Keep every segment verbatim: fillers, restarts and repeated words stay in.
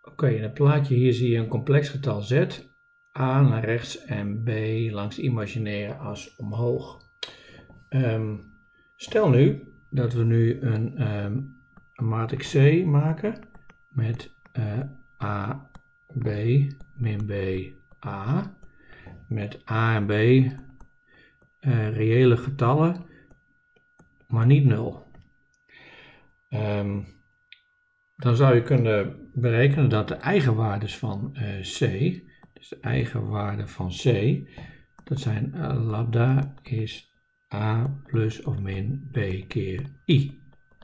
Oké, okay, in het plaatje hier zie je een complex getal z, a naar rechts en b langs de imaginaire as omhoog. Um, stel nu dat we nu een, um, een matrix C maken met uh, a, b, min b, a, met a en b uh, reële getallen, maar niet nul. Um, dan zou je kunnen berekenen dat de eigenwaardes van uh, C, dus de eigenwaarde van C, dat zijn uh, lambda is a plus of min b keer i.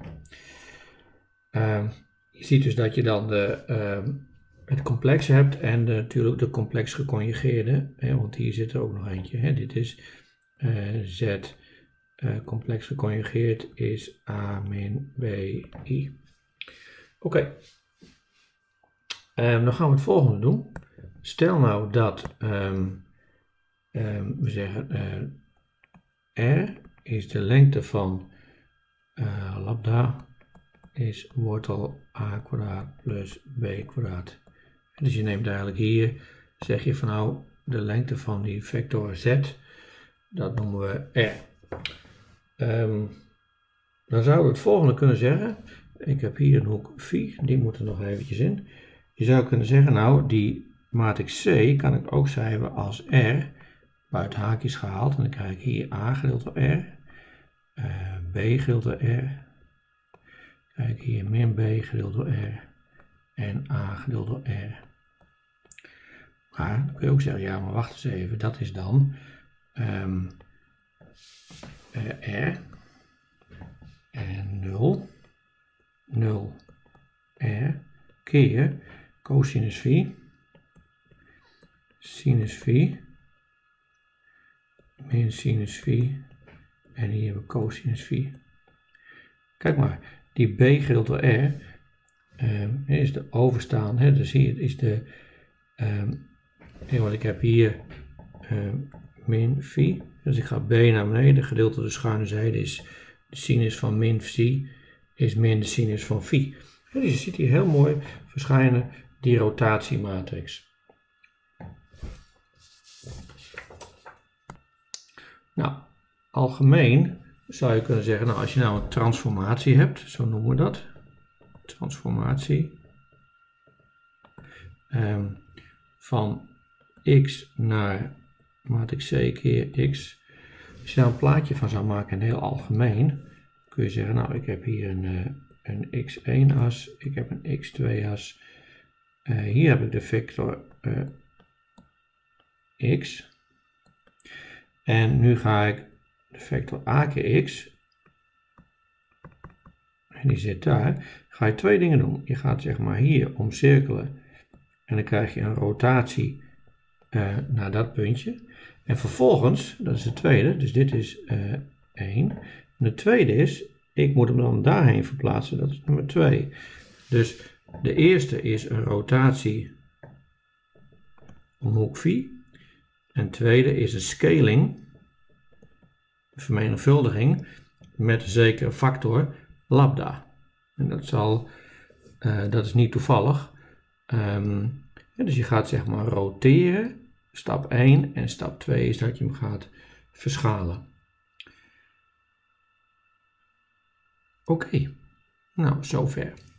Uh, je ziet dus dat je dan de, uh, het complex hebt en de, natuurlijk de complex geconjugeerde, hè, want hier zit er ook nog eentje. Hè. Dit is uh, z uh, complex geconjugeerd is a min b i. Oké, okay. um, dan gaan we het volgende doen. Stel nou dat um, um, we zeggen uh, r is de lengte van uh, lambda is wortel a kwadraat plus b kwadraat. Dus je neemt eigenlijk hier, zeg je van nou de lengte van die vector z, dat noemen we r. Um, dan zouden we het volgende kunnen zeggen. Ik heb hier een hoek phi, die moet er nog eventjes in. Je zou kunnen zeggen, nou, die matrix C kan ik ook schrijven als R, buiten haakjes gehaald. En dan krijg ik hier A gedeeld door R, uh, B gedeeld door R, krijg ik hier min B gedeeld door R en A gedeeld door R. Maar dan kun je ook zeggen, ja, maar wacht eens even, dat is dan um, uh, R en nul. nul r keer cosinus phi, sinus phi, min sinus phi en hier hebben we cosinus phi. Kijk maar, die b gedeeld door r um, is de overstaande, hè, dus hier is de, um, want ik heb hier um, min phi, dus ik ga b naar beneden, gedeeld door de schuine zijde is de sinus van min phi is min de sinus van phi. Dus je ziet hier heel mooi verschijnen die rotatiematrix. Nou, algemeen zou je kunnen zeggen, nou als je nou een transformatie hebt, zo noemen we dat, transformatie um, van x naar matrix C keer x. Als je nou een plaatje van zou maken in heel algemeen, kun je zeggen, nou ik heb hier een, uh, een x één as, ik heb een x twee as, uh, hier heb ik de vector uh, x en nu ga ik de vector a keer x, en die zit daar, ga je twee dingen doen. Je gaat zeg maar hier omcirkelen en dan krijg je een rotatie uh, naar dat puntje en vervolgens, dat is de tweede, dus dit is uh, één. En de tweede is, ik moet hem dan daarheen verplaatsen, dat is nummer twee. Dus de eerste is een rotatie om hoek phi. En de tweede is een scaling, een vermenigvuldiging, met een zekere factor lambda. En dat, zal, uh, dat is niet toevallig. Um, ja, dus je gaat zeg maar roteren, stap één, en stap twee is dat je hem gaat verschalen. Oké, okay. Nou zover.